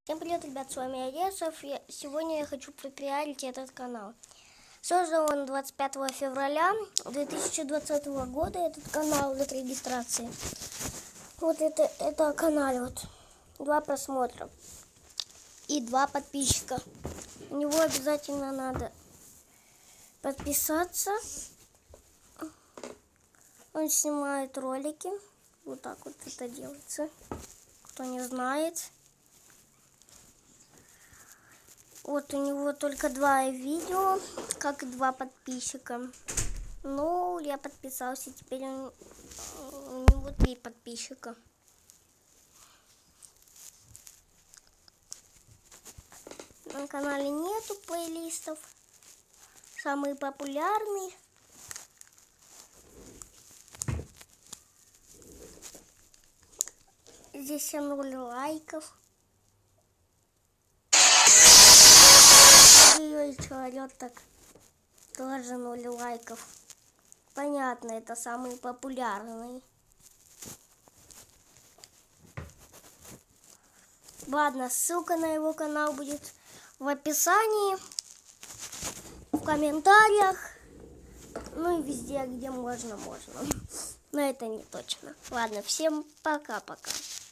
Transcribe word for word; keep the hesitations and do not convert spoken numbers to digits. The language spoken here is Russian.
Всем привет, ребят, с вами Аресов. Сегодня я хочу пропиарить этот канал. Создан он двадцать пятого февраля две тысячи двадцатого года, этот канал от регистрации. Вот это, это канал, вот, два просмотра и два подписчика. У него обязательно надо подписаться. Он снимает ролики, вот так вот это делается, кто не знает. Вот у него только два видео, как и два подписчика. Ну, я подписался, теперь он, у него три подписчика. На канале нету плейлистов. Самые популярные. Здесь ноль лайков. Ой, что орёт так? Тоже ноль лайков. Понятно, это самый популярный. Ладно, ссылка на его канал будет в описании, в комментариях, ну и везде, где можно, можно. Но это не точно. Ладно, всем пока-пока.